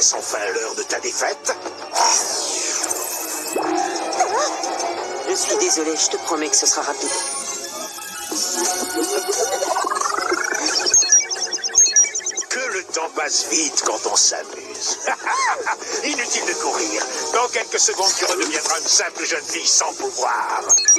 Est-ce enfin l'heure de ta défaite? Je suis désolée, je te promets que ce sera rapide. Que le temps passe vite quand on s'amuse. Inutile de courir. Dans quelques secondes, tu redeviendras une simple jeune fille sans pouvoir.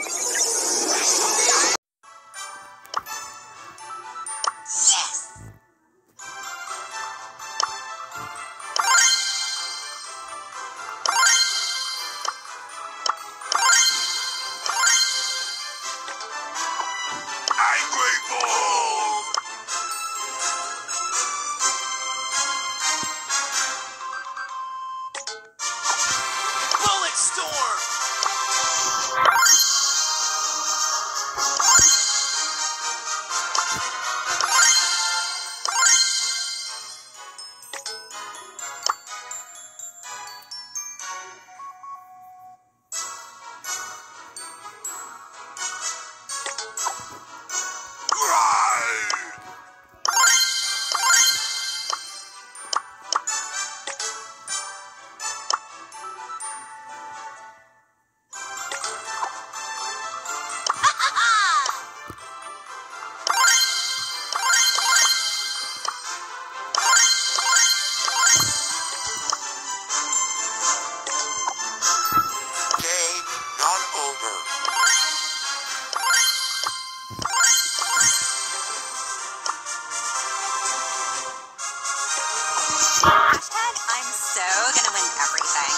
I'm so gonna win everything.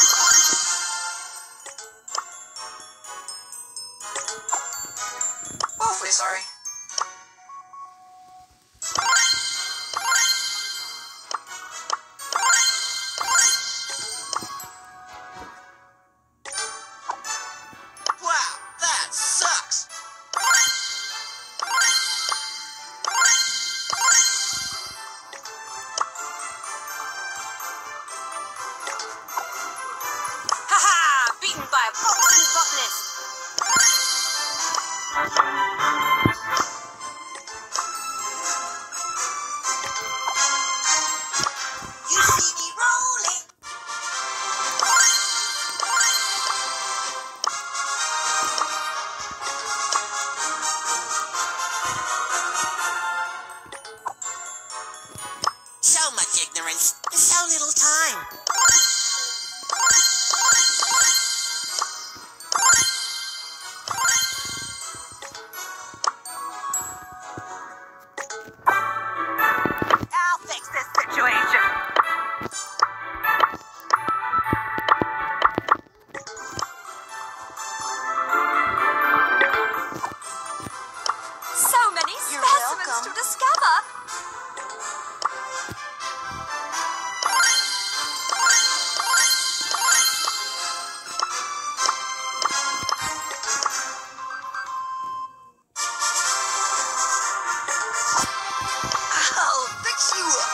Awfully sorry. Wow, that sucks. Beaten by a boxing botanist. You see me rolling. So much ignorance, so little time. I'll fix this situation. So many specimens to discover. I'll fix you up.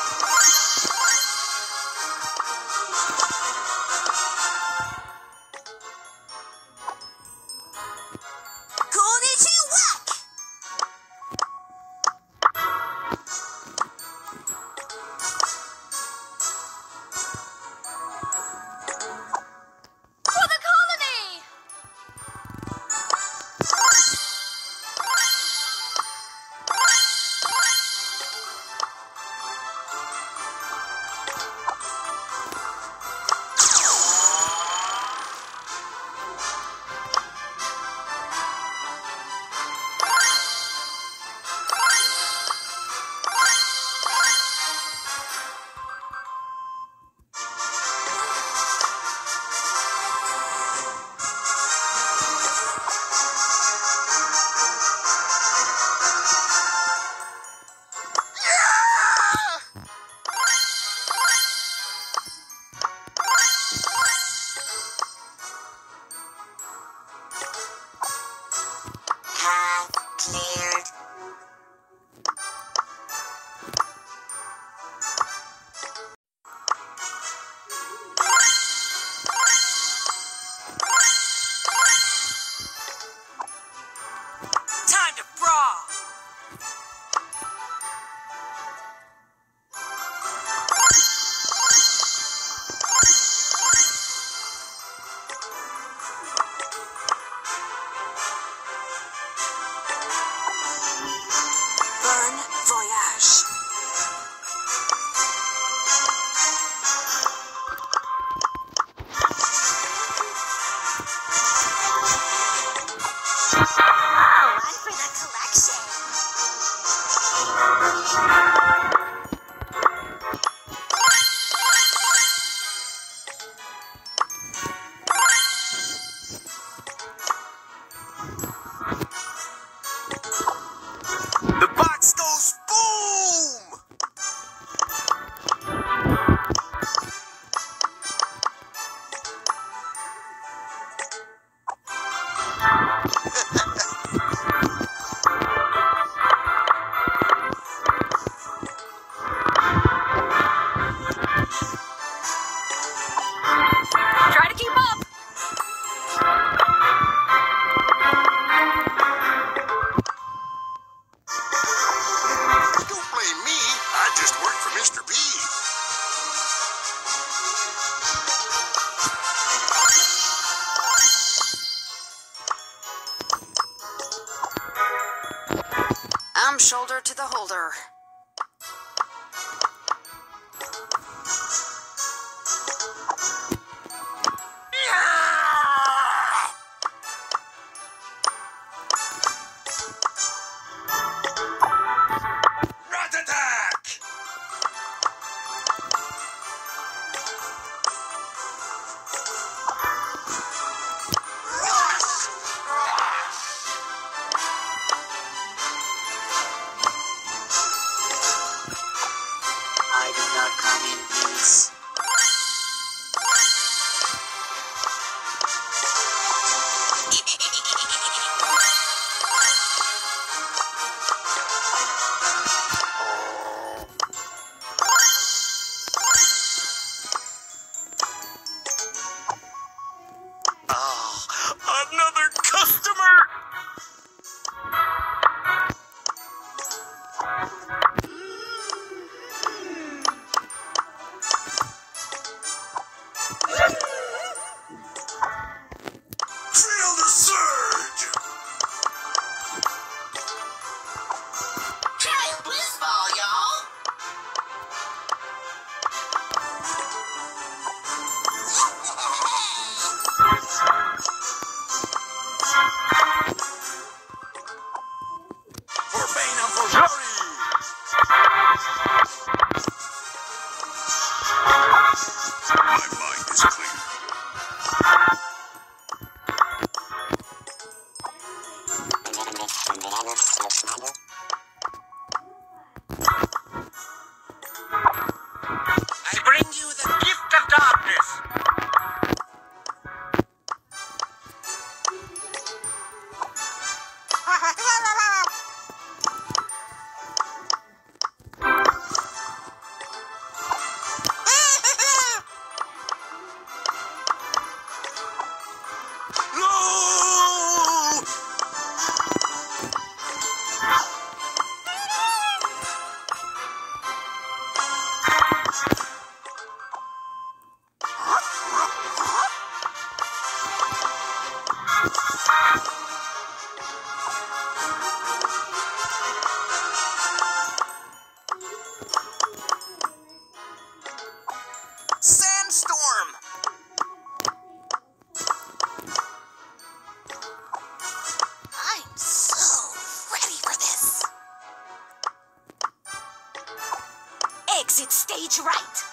Konnichiwa! For the colony! Cleared. Time to brawl. Bon voyage. Oh, one for the collection. The box goes boom! Try to keep up. Don't blame me. I just work for Mr. B. I'm shoulder to the holder. Rat attack! I do not come in peace. Another customer! Feel the surge! Giant whiz ball, y'all. For Bane and for glory! My mind is clear. I bring you the gift of darkness. No! Sandstorm! I'm so ready for this. Exit stage right.